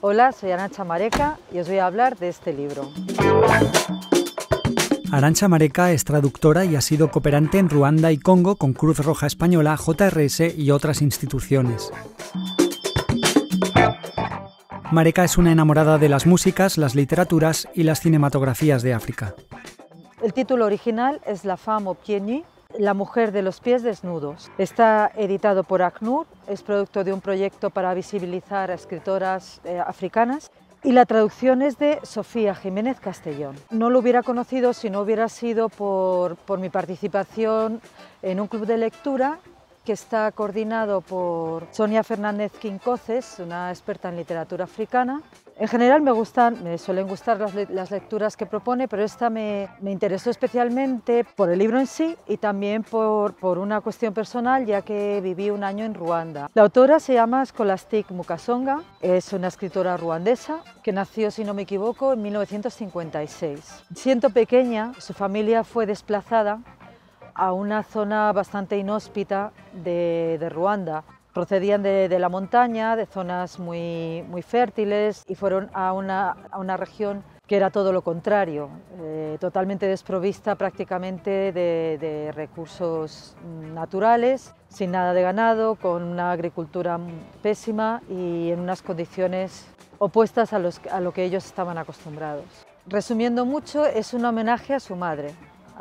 Hola, soy Arantxa Mareca y os voy a hablar de este libro. Arantxa Mareca es traductora y ha sido cooperante en Ruanda y Congo con Cruz Roja Española, JRS y otras instituciones. Mareca es una enamorada de las músicas, las literaturas y las cinematografías de África. El título original es La femme aux pieds nus, la mujer de los pies desnudos. Está editado por ACNUR, es producto de un proyecto para visibilizar a escritoras africanas y la traducción es de Sofía Jiménez Castellón. No lo hubiera conocido si no hubiera sido por mi participación en un club de lectura que está coordinado por Sonia Fernández Quincoces, una experta en literatura africana. En general me suelen gustar las lecturas que propone, pero esta me interesó especialmente por el libro en sí y también por una cuestión personal, ya que viví un año en Ruanda. La autora se llama Scholastique Mukasonga, es una escritora ruandesa que nació, si no me equivoco, en 1956. Siendo pequeña, su familia fue desplazada a una zona bastante inhóspita de Ruanda. Procedían de la montaña, de zonas muy fértiles y fueron a una región que era todo lo contrario, totalmente desprovista prácticamente de recursos naturales, sin nada de ganado, con una agricultura pésima y en unas condiciones opuestas a lo que ellos estaban acostumbrados. Resumiendo mucho, es un homenaje a su madre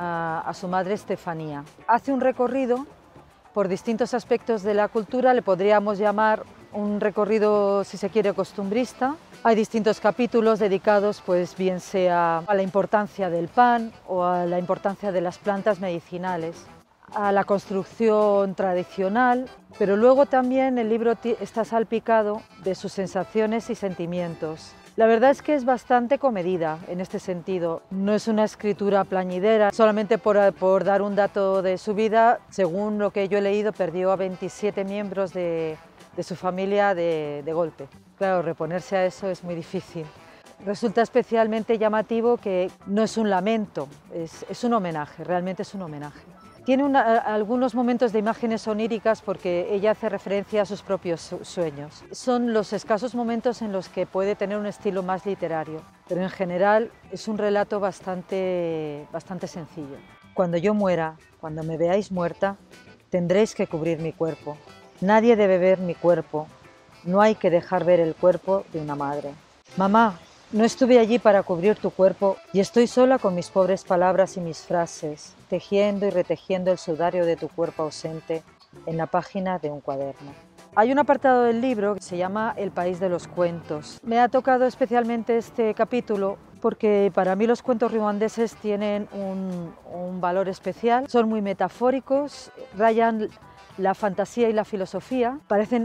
Estefanía. Hace un recorrido por distintos aspectos de la cultura, le podríamos llamar un recorrido, si se quiere, costumbrista. Hay distintos capítulos dedicados, pues bien sea a la importancia del pan o a la importancia de las plantas medicinales, a la construcción tradicional, pero luego también el libro está salpicado de sus sensaciones y sentimientos. La verdad es que es bastante comedida en este sentido, no es una escritura plañidera. Solamente por dar un dato de su vida, según lo que yo he leído, perdió a 27 miembros de su familia de golpe. Claro, reponerse a eso es muy difícil. Resulta especialmente llamativo que no es un lamento, es un homenaje, realmente es un homenaje. Tiene algunos momentos de imágenes oníricas porque ella hace referencia a sus propios sueños. Son los escasos momentos en los que puede tener un estilo más literario, pero en general es un relato bastante sencillo. Cuando yo muera, cuando me veáis muerta, tendréis que cubrir mi cuerpo. Nadie debe ver mi cuerpo, no hay que dejar ver el cuerpo de una madre. Mamá, no estuve allí para cubrir tu cuerpo y estoy sola con mis pobres palabras y mis frases, tejiendo y retejiendo el sudario de tu cuerpo ausente en la página de un cuaderno. Hay un apartado del libro que se llama El país de los cuentos. Me ha tocado especialmente este capítulo porque para mí los cuentos ruandeses tienen un valor especial. Son muy metafóricos, rayan la fantasía y la filosofía,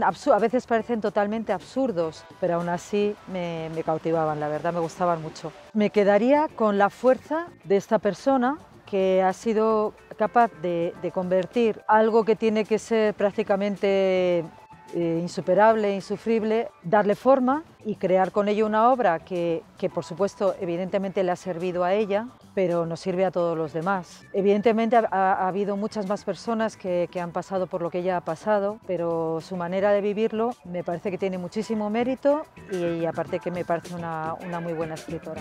a veces parecen totalmente absurdos, pero aún así me cautivaban, la verdad me gustaban mucho. Me quedaría con la fuerza de esta persona que ha sido capaz de convertir algo que tiene que ser prácticamente insuperable, insufrible, darle forma y crear con ello una obra que por supuesto evidentemente le ha servido a ella, pero nos sirve a todos los demás. Evidentemente ha habido muchas más personas que han pasado por lo que ella ha pasado, pero su manera de vivirlo me parece que tiene muchísimo mérito y aparte que me parece una muy buena escritora.